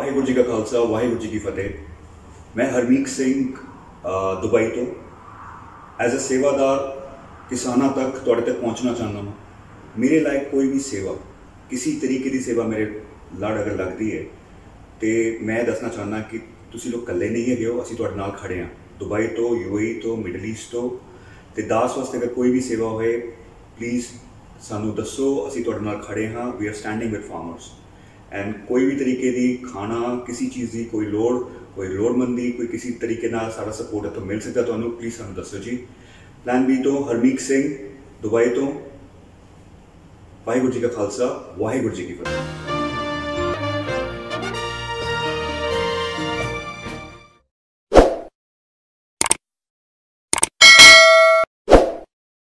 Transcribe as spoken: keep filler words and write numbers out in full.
वाहिगुरू जी का खालसा वाहिगुरू जी की फतेह। मैं हरमीत सिंह दुबई तो एज अ सेवादार किसाना तक तुहाडे तक पहुँचना चाहता हूँ। मेरे लायक कोई भी सेवा किसी तरीके की सेवा मेरे लड़ अगर लगती है तो मैं दसना चाहना कि तुसी लोग कल्ले नहीं है हो, असी तुहाडे नाल खड़े हाँ। दुबई तो यूएई तो मिडल ईस्ट तो ते दास वास्ते अगर कोई भी सेवा होए प्लीज़ सानू दसो, असी तुहाडे नाल खड़े हाँ। We are standing with farmers and कोई भी तरीके की खाना किसी चीज़ की कोई लोड़ कोई लोड़मंदी कोई किसी तरीके ना सारा सपोर्ट है तो मिल सकता तो प्लीज़ सानू दसो जी। प्लान बी तो हरमीत सिंह दुबई तो वाहिगुरू जी का खालसा वाहिगुरू जी की फतेह।